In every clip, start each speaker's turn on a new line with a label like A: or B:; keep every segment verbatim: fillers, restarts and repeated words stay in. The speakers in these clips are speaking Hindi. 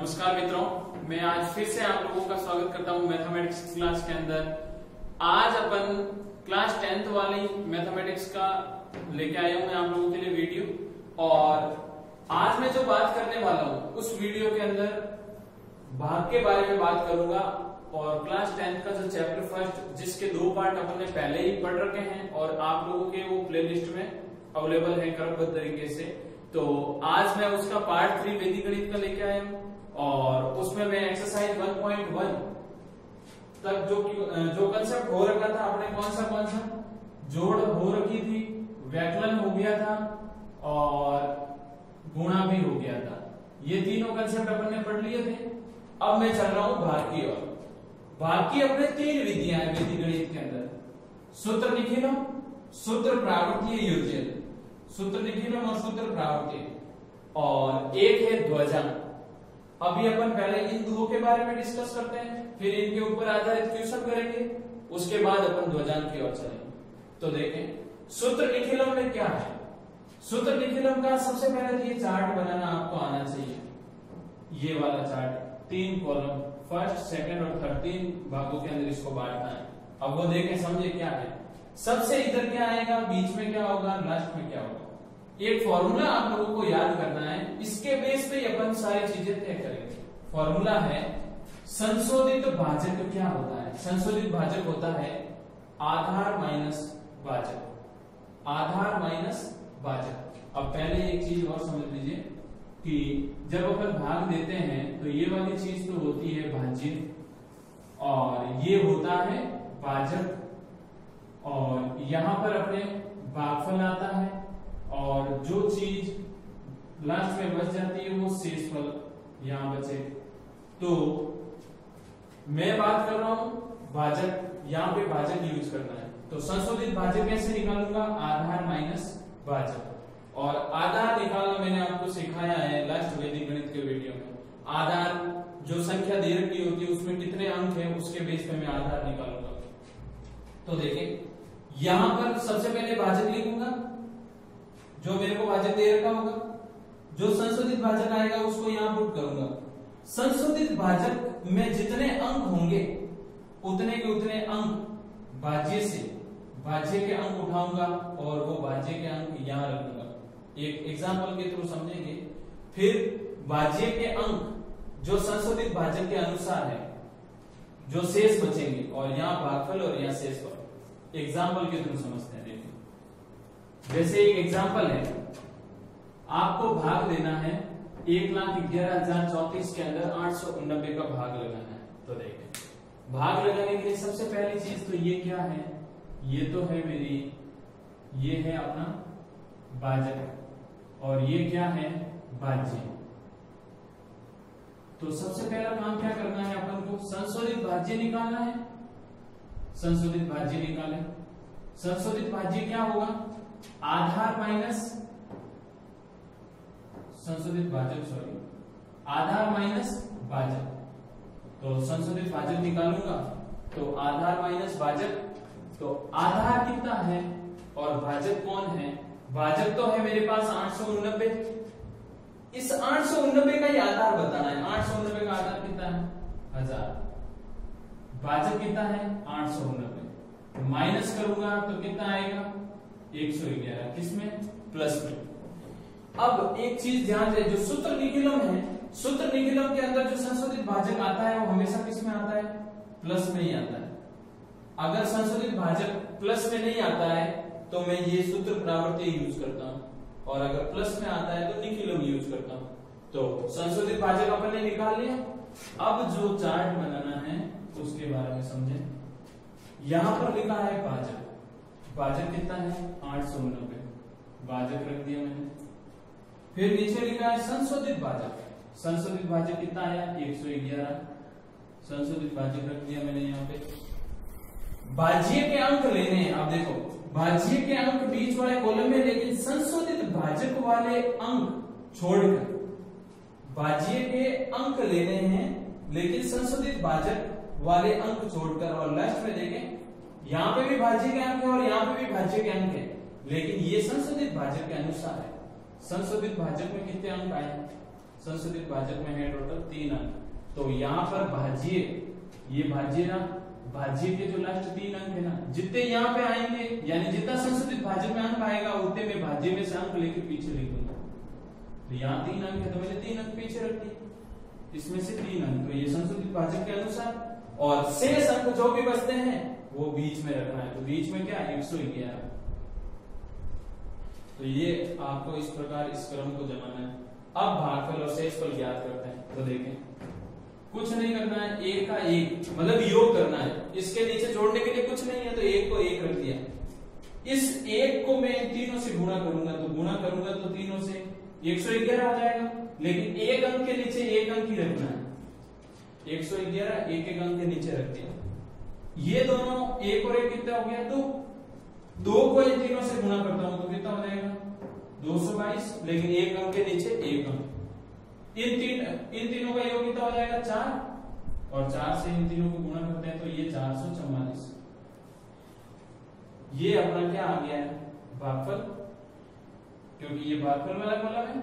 A: नमस्कार मित्रों, मैं आज फिर से आप लोगों का स्वागत करता हूं मैथमेटिक्स क्लास के अंदर। आज अपन क्लास टेंथ वाली मैथमेटिक्स का लेके आया हूं मैं आप लोगों के लिए वीडियो। और आज मैं जो बात करने वाला हूं उस वीडियो के अंदर भाग के बारे में बात करूंगा। और क्लास टेंथ का जो चैप्टर फर्स्ट, जिसके दो पार्ट अपन ने पहले ही पढ़ रखे हैं और आप लोगों के वो प्ले लिस्ट में अवेलेबल है क्रमबद्ध तरीके से, तो आज मैं उसका पार्ट थ्री वैदिक गणित का लेके आया हूं। और उसमें मैं एक्सरसाइज वन पॉइंट वन तक जो जो कंसेप्ट हो रखा था, आपने कौन सा कौन सा जोड़ हो रखी थी, व्याकलन हो गया था और गुणा भी हो गया था। ये तीनों कंसेप्ट अपन ने पढ़ लिए थे। अब मैं चल रहा हूं भाग की ओर। भाग की अपने तीन विधियां हैं वैदिक गणित के अंदर: सूत्र निखिलम, सूत्र प्रावर्तीय योज्य, सूत्र निखिलम और सूत्र प्रावर्तीय, और एक है ध्वजांक। अभी अपन पहले इन दो के बारे में डिस्कस करते हैं, फिर इनके ऊपर आधारित क्वेश्चन करेंगे, उसके बाद अपन ध्वजांक की ओर चलेंगे। तो देखें सूत्र निखिलम में क्या है। सूत्र निखिलम का सबसे पहले तो ये चार्ट बनाना आपको आना चाहिए। ये वाला चार्ट, तीन कॉलम, फर्स्ट सेकंड और थर्ड, तीन भागों के अंदर इसको बांटना है। अब वो देखें, समझे क्या है। सबसे इधर क्या आएगा, बीच में क्या होगा, लास्ट में क्या होगा। एक फॉर्मूला आप लोगों को याद करना है, इसके बेस पे अपन सारी चीजें तय करेंगे। फॉर्मूला है संशोधित भाजक। क्या होता है संशोधित भाजक? होता है आधार माइनस भाजक, आधार माइनस भाजक। अब पहले एक चीज और समझ लीजिए कि जब अपन भाग देते हैं तो ये वाली चीज तो होती है भाज्य और ये होता है भाजक, और यहां पर अपने भागफल आता है और जो चीज लास्ट में बच जाती है वो शेषफल यहां बचे। तो मैं बात कर रहा हूं भाजक, यहां पे भाजक यूज करना है। तो संशोधित भाजक कैसे निकालूंगा? आधार माइनस भाजक। और आधार निकालना मैंने आपको सिखाया है लास्ट वैदिक गणित के वीडियो में। आधार जो संख्या दे रखी होती है उसमें कितने अंक है उसके बेस पे मैं आधार निकालूंगा। तो देखें यहां पर सबसे पहले भाजक लिखूंगा, जो मेरे को भाजक दे रखा होगा। जो संशोधित भाजक आएगा उसको यहां पुट करूंगा। संशोधित भाजक में जितने अंक होंगे उतने के उतने अंक भाज्य से, भाज्य के अंक उठाऊंगा और वो भाज्य के अंक यहां रखूंगा। एक एग्जांपल के थ्रू समझेंगे। फिर भाज्य के अंक जो संशोधित भाजक के अनुसार है, जो शेष बचेंगे, और यहां भागफल और यहां शेषफल। एग्जांपल के थ्रू समझते हैं। देखिए जैसे एक एग्जांपल है, आपको भाग देना है एक लाख ग्यारह हजार चौतीस के अंदर आठ सौ उन्नबे का भाग लगाना है। तो देखें भाग लगाने के लिए सबसे पहली चीज तो ये क्या है, ये तो है मेरी, ये है अपना भाजक और ये क्या है भाज्य। तो सबसे पहला काम क्या करना है अपन को, संशोधित भाज्य निकालना है। संशोधित भाज्य निकालें। संशोधित भाज्य क्या होगा? आधार माइनस संशोधित भाजक, सॉरी आधार माइनस भाजक। तो संशोधित भाजक निकालूंगा तो आधार माइनस भाजक। तो आधार कितना है और भाजक कौन है? भाजक तो है मेरे पास आठ सौ उन्नबे। इस आठ सौ उन्नबे का ही आधार बताना है। आठ सौ उन्नबे का आधार कितना है? हजार। भाजक कितना है? आठ सौ उन्नबे। माइनस करूंगा तो कितना आएगा? एक सौ ग्यारह। किसमें? प्लस में। अब एक चीज ध्यान दे, जो सूत्र निखिलम है, सूत्र निखिलम के अंदर जो संशोधित भाजक आता है वो हमेशा किस में आता है? प्लस में ही आता है। अगर संशोधित भाजक प्लस में नहीं आता है तो मैं ये सूत्र प्रावर्तीय यूज करता हूं, और अगर प्लस में आता है तो निखिलम यूज करता हूं। तो संशोधित भाजक अपन ने निकाल लिया। अब जो चार्ट बनाना है उसके बारे में समझें। यहां पर लिखा है भाजक, भाजक कितना है? आठ सौ उन्नबे। भाजक रख दिया मैंने। फिर नीचे लिखा है संशोधित भाजक। संशोधित भाजक कितना आया? एक सौ ग्यारह। संशोधित भाजक रख दिया मैंने यहाँ पे। भाज्य के अंक लेने हैं। अब देखो भाज्य के अंक बीच वाले कॉलम में, लेकिन संशोधित भाजक वाले अंक छोड़कर भाज्य के अंक लेने हैं, लेकिन संशोधित भाजक वाले अंक छोड़कर। और लास्ट में देखें यहां पे भी भाज्य के अंक है और यहां पे भी भाज्य के अंक है, लेकिन ये संशोधित भाजक के अनुसार है। संशोधित भाजक में कितने अंक आए? संशोधित भाजक में है टोटल तीन अंक। तो यहाँ पर भाज्य, ये भाज्य ना, भाज्य के जो लास्ट तीन अंक है ना, जितने यहाँ पे आएंगे यानी जितना संशोधित भाजक में अंक आएगा उतने में भाज्य में से अंक लेके पीछे लिख दूंगा। तो यहाँ तीन अंक है तो मैंने तीन अंक पीछे रख दिए, इसमें से तीन अंक तो ये संशोधित भाजक के अनुसार, और शेष अंक जो भी बचते हैं वो बीच में रखना है। तो बीच में क्या एक सौ ग्यारह। तो ये आपको इस प्रकार इस क्रम को जमाना है। अब भागफल और शेषफल ज्ञात करते हैं। तो देखें, कुछ नहीं करना है, एक का एक मतलब योग करना है, इसके नीचे जोड़ने के लिए कुछ नहीं है तो एक को एक रख दिया। इस एक को मैं तीनों से गुणा करूंगा, तो गुणा करूंगा तो तीनों से एक सौ ग्यारह आ जाएगा, लेकिन एक अंक के नीचे एक अंक ही रखना है। एक सौ ग्यारह एक एक अंक के नीचे रख दिया। ये दोनों एक और एक कितना हो गया? दो। दो को इन तीनों से गुणा करता हूं तो कितना हो जाएगा? दो सौ बाईस, लेकिन एक अंक के नीचे एक अंक। इन तीन इन तीनों का योग कितना हो जाएगा? चार, और चार से इन तीनों को गुणा करते हैं तो ये चार सौ चौवालीस। ये अपना क्या आ गया है? भागफल, क्योंकि ये भागफल वाला कॉलम है,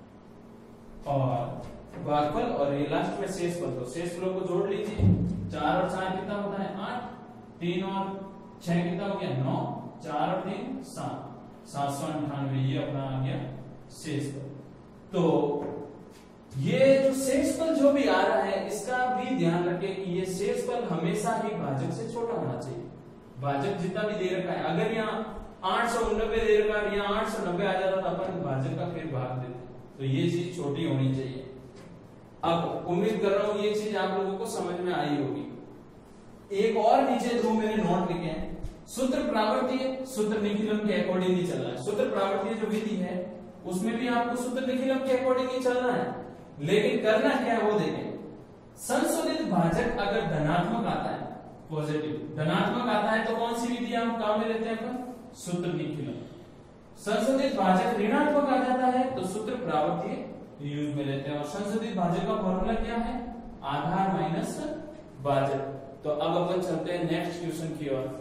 A: और भागफल और ये लास्ट में शेषफल। तो शेषफलों को जोड़ लीजिए, चार और चार कितना होता है? आठ, तीन और छह कितना हो गया? नौ, चार और तीन सात, सात सौ अंठानवे। ये अपना आ गया शेषफल। तो ये जो शेषफल जो भी आ रहा है इसका भी ध्यान रखें कि ये शेषफल हमेशा ही भाजक से छोटा होना चाहिए। भाजक जितना भी दे रखा है, अगर यहाँ आठ सौ उन्नबे दे रखा है, यहाँ आठ सौ नब्बे आ जाता तो अपन भाजक का फिर भाग देते, तो ये चीज छोटी होनी चाहिए। अब उम्मीद कर रहा हूं ये चीज आप लोगों को समझ में आई होगी। एक और नीचे दो मैंने नोट लिखे हैं। सूत्र प्रावर्तीय, सूत्र निखिलम के अकॉर्डिंग ही चलना है। सूत्र प्रावर्तीय जो विधि है उसमें भी आपको सूत्र निखिलम के अकॉर्डिंग ही चलना है, लेकिन करना क्या है वो देखें। संशोधित भाजक अगर धनात्मक आता है, पॉजिटिव धनात्मक आता है, तो कौन सी विधि हम काम में लेते हैं अपन? सूत्र निखिलम। संशोधित भाजक ऋणात्मक आ जाता है तो सूत्र प्रावर्तीय यूज में लेते हैं। और संशोधित भाजक का फॉर्मूला क्या है? आधार माइनस भाजक। तो अब अपन चलते हैं नेक्स्ट क्वेश्चन की ओर।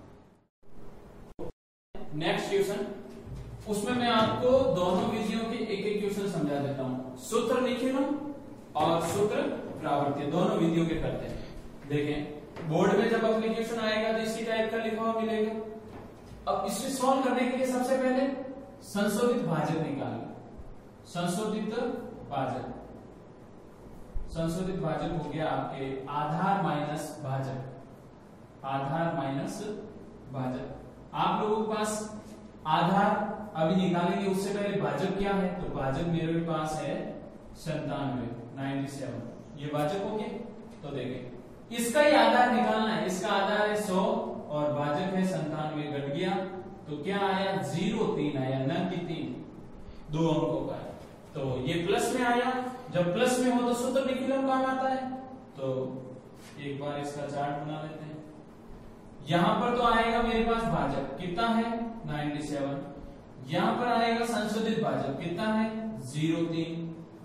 A: नेक्स्ट क्वेश्चन, उसमें मैं आपको दोनों विधियों के एक एक क्वेश्चन समझा देता हूं। सूत्र निखिलम और सूत्र प्रावर्तीय दोनों विधियों के करते हैं। देखें, बोर्ड में जब अपने क्वेश्चन आएगा तो इसी टाइप का लिखा हुआ मिलेगा। अब इसे सॉल्व करने के लिए सबसे पहले संशोधित भाजक निकालें। संशोधित भाजक, संशोधित भाजक हो गया आपके आधार माइनस भाजक, आधार माइनस भाजक। आप लोगों के पास आधार अभी निकालेंगे, उससे पहले भाजक क्या है? तो भाजक मेरे पास है संतानवे, नाइन्टी सेवन। ये भाजक हो गया। तो देखें, इसका ही आधार निकालना है। इसका आधार है सौ और भाजक है संतानवे, घट गया तो क्या आया? जीरो तीन आया, न की तीन, दो अंकों का। तो ये प्लस में आया। जब प्लस में हो तो सूत्र निखिलम काम आता है। तो एक बार इसका चार्ट बना लेते हैं। यहां पर तो आएगा मेरे पास भाजक कितना है? Ninety seven. यहां पर आएगा संशोधित भाजक कितना है? जीरो तीन।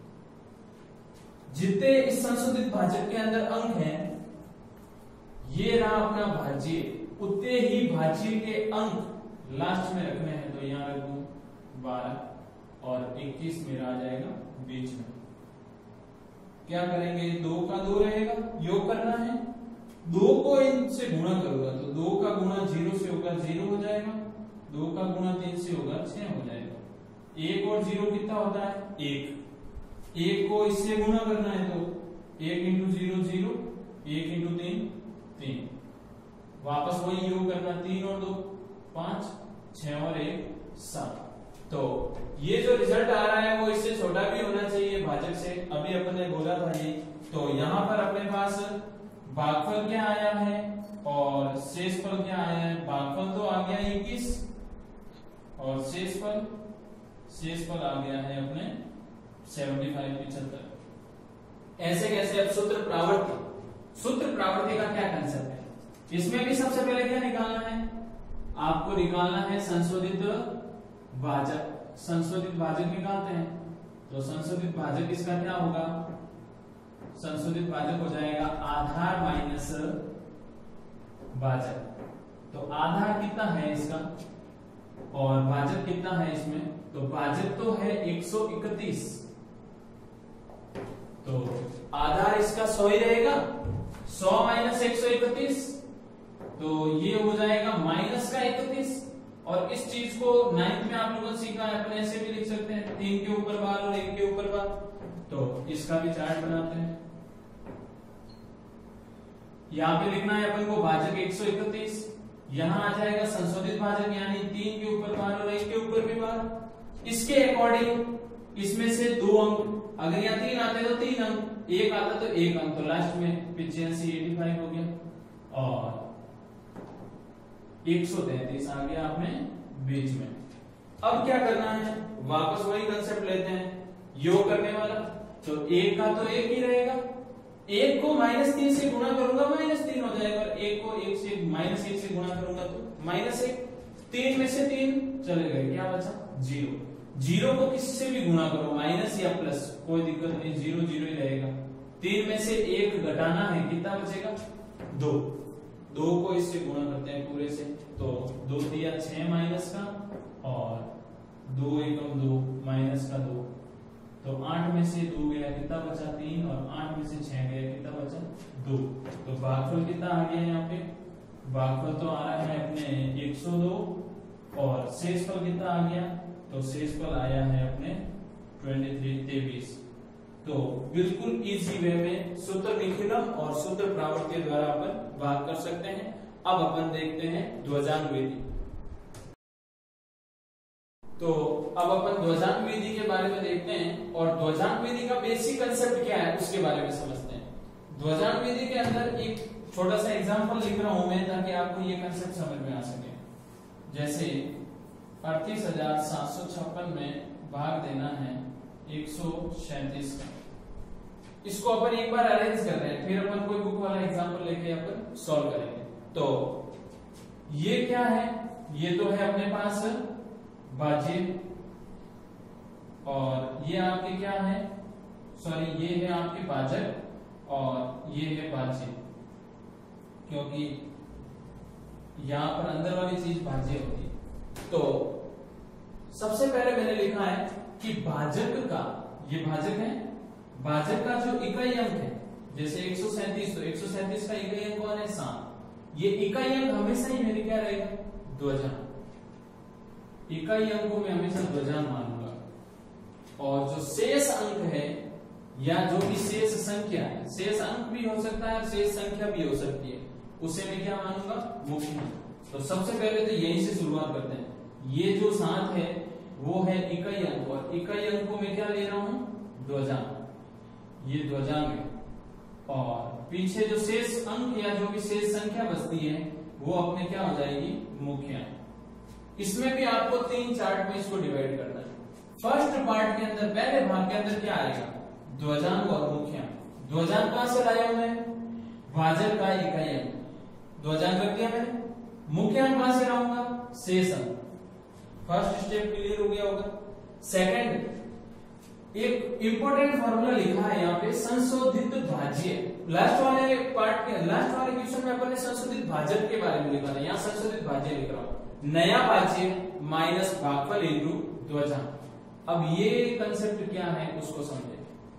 A: जितने इस संशोधित भाजक के अंदर अंक हैं, ये रहा अपना भाज्य, उतने ही भाज्य के अंक लास्ट में रखने हैं। तो यहां रख दूं बारह और इक्कीस मेरा आ जाएगा बीच में। क्या करेंगे? दो का दो रहेगा, योग करना है। दो को इनसे गुणा करूंगा तो दो का गुणा जीरो से होगा, जीरो हो जाएगा। दो का गुणा तीन से होगा, छह हो जाएगा। एक और जीरो कितना होता है? एक। एक को इससे गुणा करना है तो एक इंटू जीरो जीरो, एक इंटू तीन तीन, वापस वही योग करना। तीन और दो पांच, छह और एक सात। तो ये जो रिजल्ट आ रहा है वो इससे छोटा भी होना चाहिए भाजक से, अभी अपन ने बोला था ये। तो यहाँ पर अपने पास भागफल क्या आया है और शेषफल क्या आया है? भागफल तो आ गया इक्कीस और शेषफल शेषफल आ गया है अपने पचहत्तर पिछहत्तर। ऐसे कैसे? अब सूत्र प्रावर्ती, सूत्र प्रावर्ती का क्या कंसेप्ट है? इसमें भी सबसे पहले क्या निकालना है? आपको निकालना है संशोधित भाजक। संशोधित भाजक निकालते हैं तो संशोधित भाजक इसका क्या होगा? संशोधित भाजक हो जाएगा आधार माइनस भाजक। तो आधार कितना है इसका और भाजक कितना है इसमें? तो भाजक तो है एक सौ इकतीस इसका सौ ही रहेगा, सौ माइनस एक सौ इकतीस, तो ये हो जाएगा माइनस का इकतीस। और इस चीज को नाइन्थ में आप लोगों ने सीखा है, अपन ऐसे भी लिख सकते हैं, तीन के ऊपर बार और एक के ऊपर बार। तो इसका भी चार्ट बनाते हैं। यहाँ पे लिखना है अपन को भाजक एक सौ इकतीस, यहाँ आ जाएगा संशोधित भाजक यानी तीन के ऊपर बार और एक के ऊपर भी बार। इसके अकॉर्डिंग इसमें से दो अंक, अगर यहाँ तीन आते तो तीन अंक, एक आता तो एक अंक, तो लास्ट में पिचासी एटी फाइव हो गया और एक सौ तैतीस आ गया आपने बीच में। अब क्या करना है, वापस वही कंसेप्ट लेते हैं, योग करने वाला। तो एक का तो एक ही रहेगा, एक को माइनस तीन से गुणा करूंगा माइनस तीन हो जाएगा, एक को एक से माइनस एक से गुणा करूंगा तो माइनस एक, तीन में से तीन चले गए, क्या बचा जीरो। जीरो को किसी से भी गुणा करो, माइनस या प्लस, कोई दिक्कत नहीं, जीरो जीरो ही रहेगा। तीन में से एक घटाना है, कितना बचेगा दो, दो को इससे गुणा करते हैं पूरे से, तो दो दिया छह माइनस का और दो एकम दो माइनस का दो, तो आठ में से दो गया, कितना बचा तीन, और आठ में से छह गया, कितना बचा दो। तो भागफल कितना आ गया यहाँ पे, भागफल तो आ रहा है अपने एक सौ दो और शेषफल कितना आ गया, तो शेषफल आया है अपने तेईस तेईस। तो बिल्कुल इजी वे में सूत्र निखिलम और सूत्र प्रावर्त के द्वारा अपन भाग कर सकते हैं। अब अपन देखते हैं ध्वजांक विधि। तो अब अपन ध्वजांक विधि के बारे में देखते हैं और ध्वजांक विधि का बेसिक कंसेप्ट क्या है उसके बारे में समझते हैं। ध्वजांक विधि के अंदर एक छोटा सा एग्जांपल लिख रहा हूं मैं ताकि आपको ये कंसेप्ट समझ में आ सके। जैसे अड़तीस हजार सात सौ छप्पन में भाग देना है एक सौ सैंतीस का, इसको अपन एक बार अरेंज कर रहे हैं, फिर अपन कोई बुक वाला एग्जांपल लेके अपन सॉल्व करेंगे। तो ये क्या है, ये तो है अपने पास भाज्य और ये आपके क्या है, सॉरी ये है आपके भाजक और ये है भाज्य, क्योंकि यहां पर अंदर वाली चीज भाज्य होती है। तो सबसे पहले मैंने लिखा है कि भाजक का, ये भाजक है, भाजक का जो इकाई अंक है, जैसे एक सौ सैंतीस, तो एक सौ सैंतीस का इकाई अंक कौन है, सात। ये इकाई अंक हमेशा ही मेरे क्या रहेगा, ध्वजांक। इकाई अंकों में हमेशा ध्वजांक मानूंगा। और जो शेष अंक है या जो भी शेष संख्या है, शेष अंक भी हो सकता है, शेष संख्या भी हो सकती है, उसे मैं क्या मानूंगा, मुख्य। तो सबसे पहले तो यहीं से शुरुआत करते हैं। ये जो सात है वो है इकाई अंक और इकाई अंकों में क्या ले रहा हूं, ध्वजांक, ये ध्वजांक है। और पीछे जो शेष अंक या जो भी शेष संख्या बचती है वो अपने क्या हो जाएगी, मुख्य। इसमें भी आपको तीन चार्ट में इसको डिवाइड करना है। फर्स्ट पार्ट के अंदर, पहले भाग के अंदर क्या आएगा, ध्वजांक और मुख्यांक। ध्वजांक कहां से लाया हूं मैं, भाजक का इकाई अंक, ध्वजांक रख दिया मैंने। मुख्यांक कहां से लाऊंगा, शेष अंक। फर्स्ट स्टेप क्लियर हो गया होगा। सेकंड, एक इंपॉर्टेंट फॉर्मूला लिखा है यहाँ पे, संशोधित भाज्य। लास्ट वाले पार्ट के, लास्ट वाले क्वेश्चन में अपन ने संशोधित भाजक के बारे में लिखा था, यहाँ संशोधित भाज्य लिख रहा हूं। नया भाज्य माइनस भागफल इंटू ध्वजांक। अब ये कंसेप्ट क्या है उसको समझे।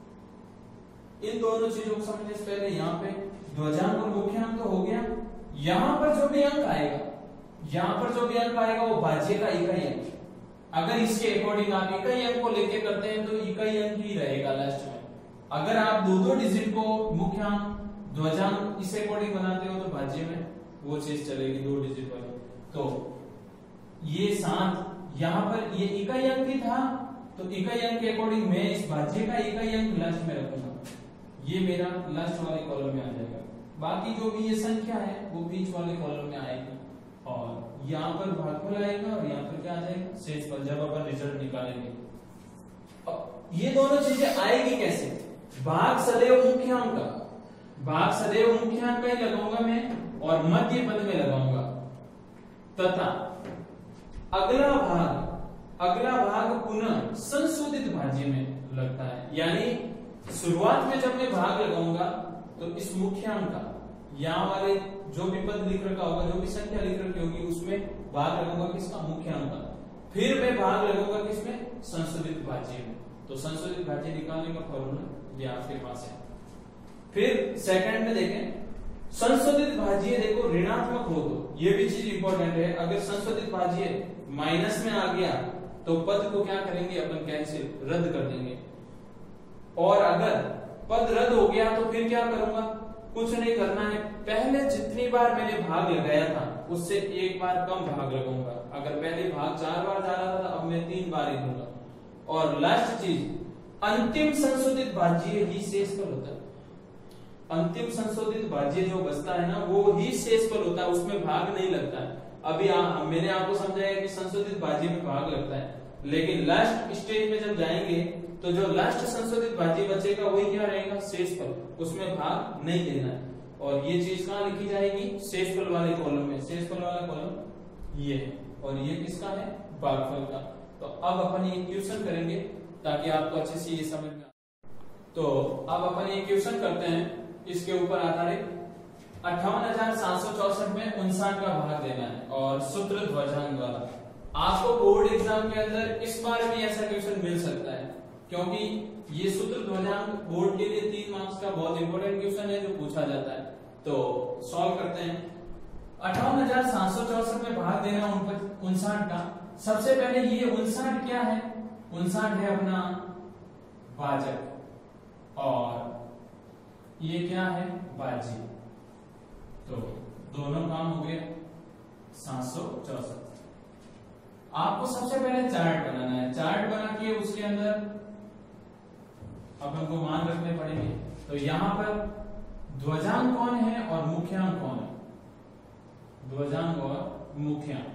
A: इन दोनों चीजों को समझने से पहले यहाँ पे ध्वजांक और मुख्यांक तो हो गया। यहां पर जो भी अंक आएगा, यहां पर जो भी अंक आएगा वो भाज्य का इकाई अंक। अगर इसके अकॉर्डिंग आप इकाई अंक को लेके करते हैं तो इकाई अंक ही रहेगा लास्ट में। अगर आप दो दो डिजिट को मुख्यांक ध्वजांक इस अकॉर्डिंग बनाते हो तो भाज्य में वो चीज चलेगी दो डिजिट वाली। तो ये सात, यहां पर ये इकाई अंक ही था तो इकाई अंक के अकॉर्डिंग मैं इस भाज्य का इकाई अंक लास्ट में रखूंगा, ये मेरा लास्ट वाले कॉलम में आ जाएगा। बाकी जो भी ये संख्या है वो बीच वाले कॉलम में आएगी और यहाँ पर भागफल आएगा और यहाँ पर क्या आ जाएगा, शेषफल, जब अपन रिजल्ट निकालेंगे। अब ये दोनों चीजें आएगी कैसे, भाग सदैव मुख्यांक का, भाग सदैव मुख्यांक का ही लगाऊंगा मैं और मध्य पद में लगाऊंगा, तथा अगला भाग अगला भाग पुनः संशोधित भाज्य में लगता है। यानी शुरुआत में जब मैं भाग लगाऊंगा तो इस मुख्यांक का, यहाँ वाले जो भी पद लिख रखा होगा, जो भी संख्या लिख रखी होगी उसमें भाग लगाऊंगा किसका, मुख्यांक का। फिर मैं भाग लगाऊंगा किसमें, संशोधित भाज्य में। तो संशोधित भाज्य निकालने का फॉर्मूला ये आपके पास है। फिर सेकंड में देखें संशोधित भाज्य देखो ऋणात्मक हो तो ये भी चीज इंपॉर्टेंट है। अगर संशोधित भाज्य माइनस में आ गया तो पद को क्या करेंगे अपन, कैंसिल, रद्द कर देंगे। और अगर पद रद्द हो गया तो फिर क्या करूंगा, कुछ नहीं करना है, पहले जितनी बार मैंने भाग लगाया था उससे एक बार कम भाग लगाऊंगा। अगर पहले भाग चार बार जा रहा था अब मैं तीन बार ही दूंगा। और लास्ट चीज, अंतिम संशोधित भाज्य ही शेषफल होता है। अंतिम संशोधित भाज्य जो बचता है ना वो ही शेषफल होता है, उसमें भाग नहीं लगता है। अभी आ, मैंने आपको समझाया कि संशोधित भाज्य में भाग लगता है, लेकिन लास्ट स्टेज में जब जाएंगे तो जो लास्ट संशोधित भाज्य बचेगा वही क्या रहेगा, शेषफल, उसमें भाग नहीं देना है। और ये चीज कहाँ लिखी जाएगी, शेषफल वाले कॉलम में। शेषफल वाला कॉलम ये है और ये किसका है, भागफल का। तो अब अपन ये क्वेश्चन करेंगे ताकि आपको अच्छे से ये समझ में आए। तो अब अपन ये क्वेश्चन करते हैं इसके ऊपर आधारित। अट्ठावन हजार सात सौ चौसठ में उनसाठ का भाग देना है और सूत्र ध्वजांक वाला। आपको बोर्ड एग्जाम के अंदर इस बार भी ऐसा क्वेश्चन मिल सकता है, क्योंकि ये सूत्र ध्वजांक बोर्ड के लिए तीन मार्क्स का बहुत इंपॉर्टेंट क्वेश्चन है जो पूछा जाता है। तो सॉल्व करते हैं। अट्ठावन हजार सात सौ चौसठ में भाग देना उनसाठ का। सबसे पहले ये उनसाठ क्या है, उनसाठ है अपना भाजक और ये क्या है, भाज्य। तो दोनों काम हो गए सात सौ चौसठ। आपको सबसे पहले चार्ट बनाना है। चार्ट बना के उसके अंदर अपन को मान रखने पड़ेंगे। तो यहां पर ध्वजांक कौन है और मुख्यांक कौन है, ध्वजांक और मुख्यांक।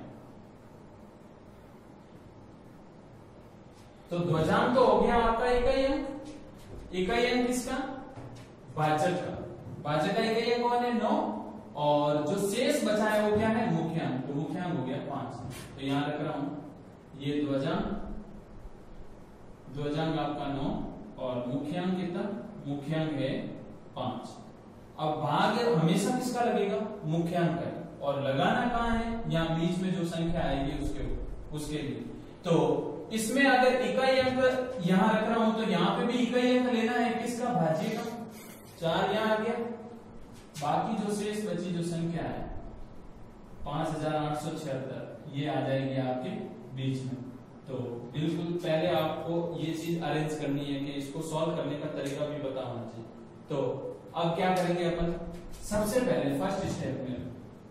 A: तो ध्वजांक तो हो गया आपका इकाई अंक, इकाई अंक किसका, भाजक का। भाजक का इकाई अंक कौन है, नौ। और जो शेष बचा है वो क्या है, मुख्यांक। तो मुख्यांक हो गया पांच। तो यहां रख रहा हूं ये ध्वजांक, ध्वजांक आपका नौ और मुख्यांक कितना, मुख्यांक है पांच। अब भाग हमेशा किसका लगेगा, मुख्यांक का। और लगाना कहां है, यहां बीच में जो संख्या आएगी उसके उसके लिए। तो इसमें अगर इकाई अंक यहां रख रहा हूं तो यहां पे भी इकाई अंक लेना है किसका, भाज्य का। चार यहां आ गया, बाकी जो शेष बची जो संख्या है पांच हजार आठ सौ छिहत्तर ये आ जाएगी आपके बीच में। तो बिल्कुल पहले आपको ये चीज अरेंज करनी है कि इसको सॉल्व करने का तरीका भी पता होना चाहिए। तो अब क्या करेंगे अपन, सबसे पहले फर्स्ट स्टेप में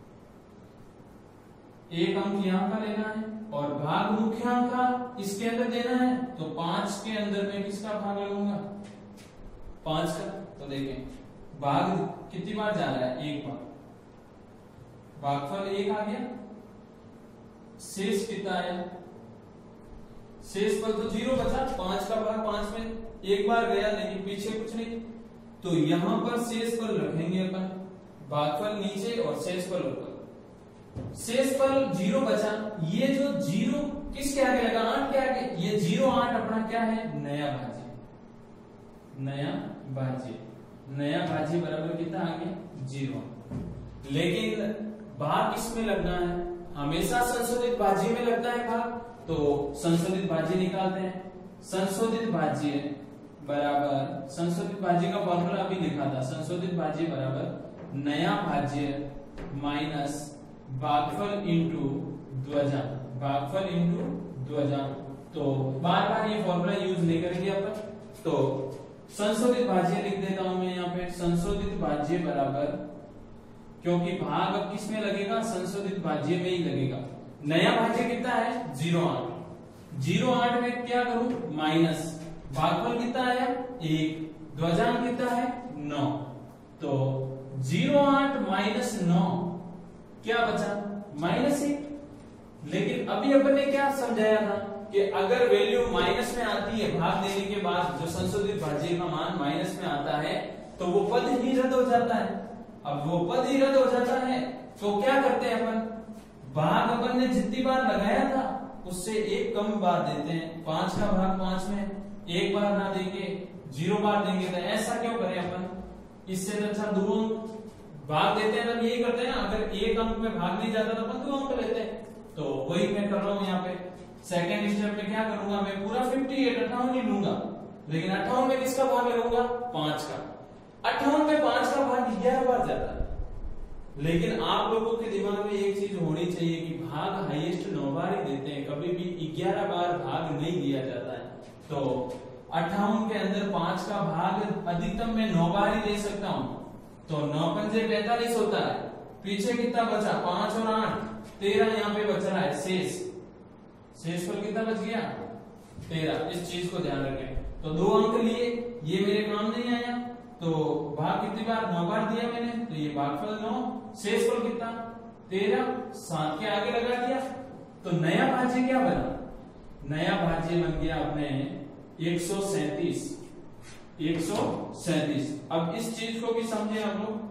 A: एक अंक यहां का लेना है और भाग मुख्यांक का इसके अंदर देना है। तो पांच के अंदर में किसका भाग लगूंगा, पांच का। तो देखें भाग कितनी बार जा रहा है, एक बार। भागफल एक आ गया, शेष कितना आया, शेष पर तो जीरो बचा। पांच का भाग पांच में एक बार गया लेकिन पीछे कुछ नहीं। तो यहां पर शेष पर रखेंगे अपन, भागफल नीचे और शेष पर ऊपर। शेष पर जीरो बचा, ये जो जीरो किसके आगे लगा, आठ के आगे। ये जीरो आठ अपना क्या है, नया भाज्य, नया भाज्य। नया भाज्य बराबर कितना आ गया, जीरो। लेकिन भाग किसमें लगना है, हमेशा संशोधित भाज्य में लगता है भाग। तो संशोधित भाज्य निकालते हैं। संशोधित भाज्य बराबर, संशोधित भाज्य का फॉर्मूला अभी लिखा था, संशोधित भाज्य बराबर नया भाज्य माइनस भागफल इंटू ध्वजांक, भागफल इंटू ध्वजांक। तो बार बार ये फॉर्मूला यूज नहीं करेंगे अपन। तो संशोधित भाज्य लिख देता हूं मैं यहाँ पे, संशोधित भाज्य बराबर, क्योंकि भाग अब किस में लगेगा, संशोधित भाज्य में ही लगेगा। नया भाज्य कितना है, जीरो आठ। जीरो आठ में क्या करूं, माइनस भागफल कितना आया, एक। ध्वजांक कितना है, नौ। तो जीरो आठ माइनस नौ क्या बचा, माइनस एक। लेकिन अभी अपन ने क्या समझाया था कि अगर वैल्यू माइनस में आती है, भाग देने के बाद जो संशोधित भाज्य का मान माइनस में आता है तो वो पद ही रद्द हो जाता है। अब वो पद ही रद्द हो जाता है तो क्या करते हैं अपन, भाग अपन ने जितनी बार लगाया था उससे एक कम बार देते हैं। पांच का भाग पांच में एक बार ना देंगे, जीरो बार देंगे। तो ऐसा क्यों करें अपन, इससे अच्छा दो अंक भाग देते हैं। तो यही करते हैं ना, अगर एक अंक में भाग नहीं जाता तो अपन दो अंक लेते हैं। तो वही मैं कर रहा हूं यहाँ पे। सेकेंड स्टेप में क्या करूंगा, मैं पूरा अट्ठावन ही लूंगा, लेकिन अट्ठावन में किसका भाग लगूंगा, पांच का। अट्ठावन में पांच का भाग ग्यारह बार जाता है, लेकिन आप लोगों के दिमाग में एक चीज होनी चाहिए कि भाग हाईएस्ट नौ बार ही देते हैं, कभी भी ग्यारह बार भाग नहीं दिया जाता है। तो अट्ठावन के अंदर पांच का भाग अधिकतम में नौ बार ही दे सकता हूं, तो नौ पंजे पैंतालीस होता है। पीछे कितना बचा, पांच और आठ तेरह, यहाँ पे बच रहा है शेष। शेषफल कितना बच गया, तेरह। इस चीज को ध्यान रखें। तो दो अंक लिए, ये मेरे काम नहीं आया, तो भाग कितनी बार, नौ बार दिया मैंने, तो ये भागफल नौ, शेषफल कितना, तेरह, सात के आगे लगा दिया। तो नया भाज्य क्या बना, नया भाज्य बन गया अपने एक सौ सैंतीस, एक सौ सैंतीस। अब इस चीज को भी समझे आप लोग,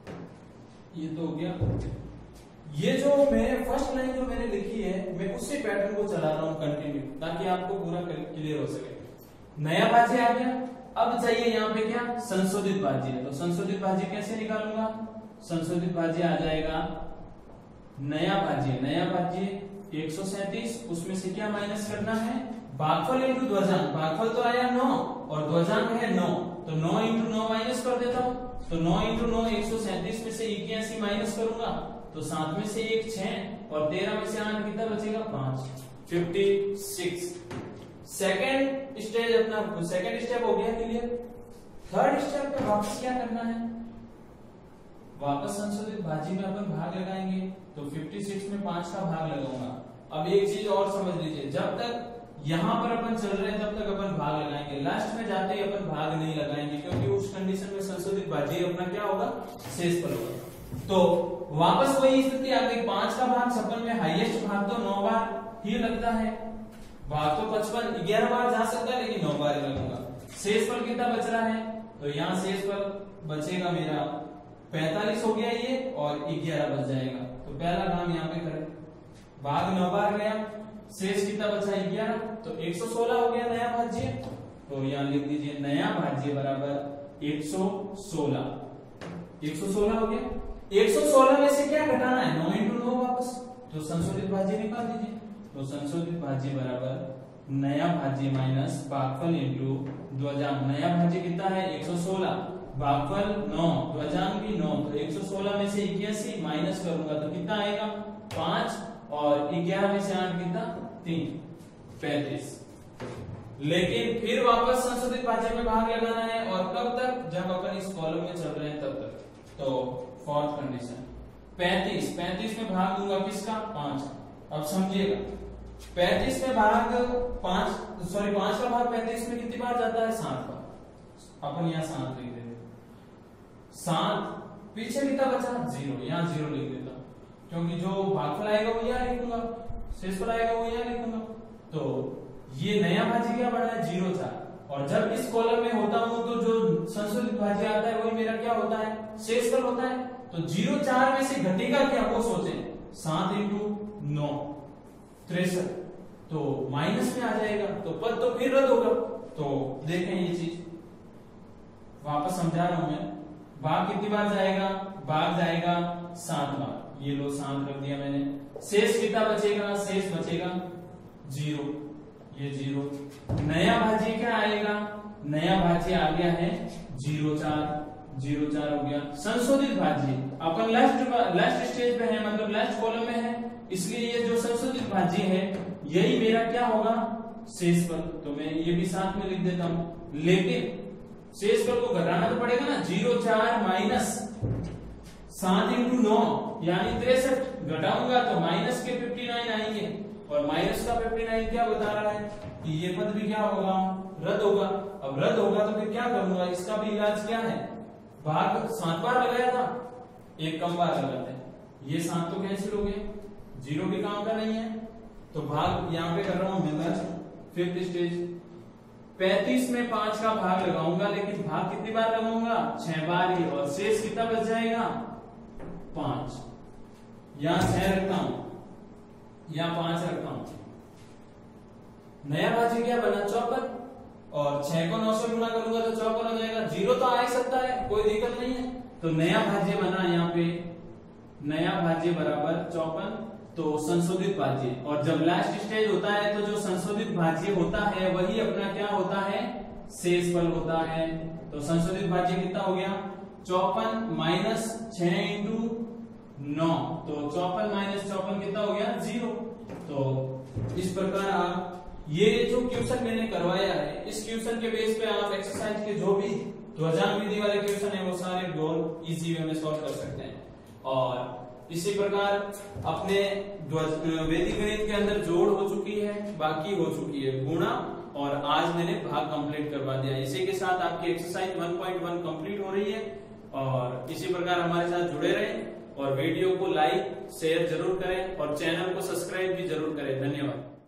A: ये तो हो गया। ये जो मैं फर्स्ट लाइन जो मैंने लिखी है, मैं उसी पैटर्न को चला रहा हूं कंटिन्यू, ताकि आपको पूरा क्लियर हो सके। नया भाज्य आ गया, अब चाहिए यहाँ पे क्या, संशोधित भाज्य। तो संशोधित भाज्य कैसे निकालूंगा, संशोधित भाज्य आ जाएगा नया भाज्य, नया भाज्य एक सौ सैंतीस, उसमें से क्या माइनस करना है, भागफल इंटू ध्वजांक। भागफल तो आया नौ और ध्वजांक है नौ, तो नौ इंटू नौ माइनस कर देता हूं। तो नौ इंटू नौ एक सौ सैंतीस में से इक्यासी माइनस करूंगा, तो सात में से एक छह, और तेरह में से आठ कितना बचेगा, पांच, फिफ्टी सिक्स। सेकेंड स्टेज अपना, सेकेंड स्टेप हो गया क्लियर। थर्ड स्टेप पे वापस क्या करना है, वापस संशोधित भाज्य में अपन भाग लगाएंगे, तो छप्पन में पांच का भाग लगाऊंगा। अब एक चीज और समझ लीजिए, जब तक यहां पर अपन चल रहे हैं तब तक अपन भाग लगाएंगे, लास्ट में जाते ही अपन भाग नहीं लगाएंगे, क्योंकि उस कंडीशन में संशोधित भाज्य अपना क्या होगा, शेषफल होगा। तो वापस वही स्थिति आ गई, पांच का भाग छप्पन में हाईएस्ट भाग तो नौ बार ही लगता है, भाग तो पचपन ग्यारह बार जा सकता है, लेकिन नौ बार ही लगूंगा। शेषफल कितना बच रहा है, तो यहाँ शेषफल बचेगा मेरा पैंतालीस हो गया ये, और ग्यारह बच जाएगा। तो पहला काम यहाँ पे करें, भाग नौ बार गया, शेष कितना बचा, ग्यारह, तो एक सौ सोलह हो गया नया भाज्य। तो यहाँ लिख दीजिए नया भाज्य बराबर एक सौ सोलह, एक सौ सोलह हो गया। एक सौ सोलह में से क्या घटाना है, नौ इंटू नौ वापस, तो संशोधित भाज्य निकाल दीजिए। तो संशोधित भाज्य बराबर नया भाज्य माइनस भागफल इंटू ध्वजांक। नया भाज्य कितना है, एक सौ सोलह, भागफल नौ, ध्वजांक भी नौ, तो एक सौ सोलह में से इक्यासी माइनस करूंगा तो कितना आएगा, पांच, और ग्यारह में से आठ कितना, तीन, पैंतीस। लेकिन फिर वापस संशोधित भाज्य में भाग लगाना है, और कब तक, जब अपन इस कॉलम में चल रहे हैं तब तक। तो फोर्थ कंडीशन पैंतीस, पैंतीस में भाग दूंगा किसका, पांच। अब समझिएगा, पैंतीस में भाग पांच, सॉरी पांच का भाग पैंतीस में कितनी बार जाता है, सात बार। अपन यहाँ सात लिख देते, सात, पीछे कितना बचा, जीरो, यहाँ जीरो लिख देता, क्योंकि जो भागफल आएगा वो यहाँ लिखूंगा, शेषफल आएगा वो यहाँ लिखूंगा। तो ये नया भाज्य क्या बना है, जीरो चार, और जब इस कॉलम में होता हूं तो जो संशोधित भाज्य आता है वही मेरा क्या होता है, शेषफल होता है। तो जीरो चार में से घटेगा क्या, वो सोचे, सात इंटू नौ तिरसठ, तो माइनस में आ जाएगा, तो पद तो फिर रद्द होगा। तो देखें ये चीज वापस समझा रहा हूं मैं, भाग कितनी बार जाएगा, भाग जाएगा सात बार, ये लो सात रख दिया मैंने। शेष कितना बचेगा, शेष बचेगा जीरो, ये जीरो। नया भाज्य क्या आएगा, नया भाज्य आ गया है जीरो चार, जीरो चार हो गया। संशोधित भाज्य अपन लास्ट लास्ट स्टेज पे है, मतलब लास्ट कॉलम में है, इसलिए ये जो संशोधित भाज्य है यही मेरा क्या होगा, शेषफल। तो मैं ये भी साथ में लिख देता हूं, लेकिन शेषफल को घटाना तो पड़ेगा ना, जीरो चार माइनस सात इंटू नौ यानी तिरसठ, घटाऊंगा तो माइनस के फिफ्टी नाइन आएंगे, और माइनस का फिफ्टी नाइन क्या बता रहा है कि ये पद भी क्या होगा, रद्द होगा। अब रद्द होगा तो फिर क्या करूंगा, इसका भी इलाज क्या है, भाग सात बार लगाया था, एक कम बार लगाते हैं, ये सात तो कैंसिल हो गए, जीरो भी काम का नहीं है, तो भाग यहाँ पे कर रहा हूं मैं फिफ्थ स्टेज। पैंतीस में पांच का भाग लगाऊंगा, लेकिन भाग कितनी बार लगाऊंगा, छह बार ही, और शेष कितना बच जाएगा, पांच। यहां छह रखता हूं, यहां पांच रखता हूं। नया भाज्य क्या बना, चौपन, और छह को नौ से गुणा करूंगा तो चौपन हो जाएगा, जीरो तो आ ही सकता है, कोई दिक्कत नहीं है। तो नया भाज्य बना यहाँ पे, नया भाज्य बराबर चौपन, तो संशोधित भाज्य। और जब लास्ट स्टेज होता है तो जो संशोधित भाज्य होता है वही अपना क्या होता है, शेष फल होता है। तो संशोधित भाज्य कितना हो गया, चौपन माइनस छह इंटू नौ, तो चौपन माइनस चौपन कितना हो गया, जीरो। तो इस प्रकार आप ये जो क्वेश्चन मैंने करवाया है, इस क्वेश्चन के बेस पे आप एक्सरसाइज के जो भी ध्वजांक विधि वाले क्वेश्चन है वो सारे गोल इजी वे में सॉल्व कर सकते हैं। और इसी प्रकार अपने वैदिक गणित के अंदर जोड़ हो चुकी है, बाकी हो चुकी है गुणा, और आज मैंने भाग कंप्लीट करवा दिया। इसी के साथ आपकी exercise one point one complete हो रही है। और इसी प्रकार हमारे साथ जुड़े रहें और वीडियो को लाइक शेयर जरूर करें और चैनल को सब्सक्राइब भी जरूर करें। धन्यवाद।